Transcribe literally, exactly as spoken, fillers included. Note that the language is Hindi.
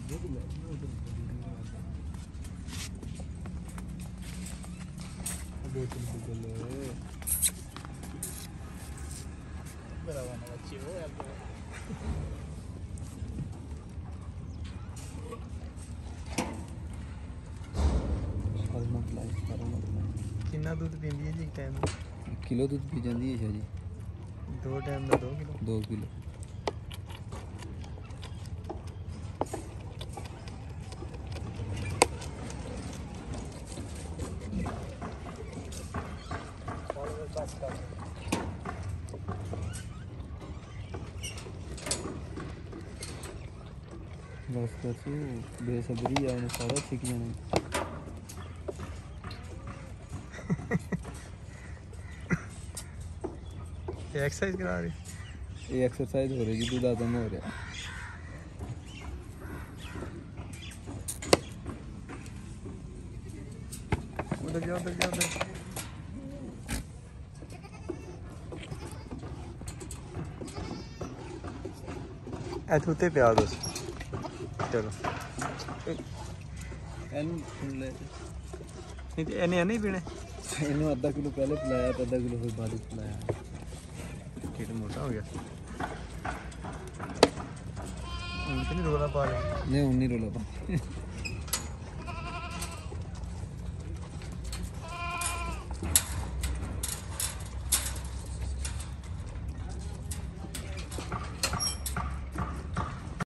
कितना दूध पींदी है जी टाइम? किलो दूध पी जाती है शाह जी। दो टाइम का दो किलो दो किलो बस बस बेसब्री है सारा सीख जाना। एक्सरसाइज करा रही? ये एक्सरसाइज हो रही है, दूध आदम हो रहा है। उधर जाओ उधर जाओ उधर। ऐथूते पे आओ दोस्त। चलो एन सुन ले नहीं इन्हें नहीं पीने। इन्हें आधा किलो पहले पिलाया तो आधा किलो फिर बाद में पिलाया। पेट मोटा हो गया। उनसे नहीं रोला पा रहे। नहीं उन्हीं रोला पा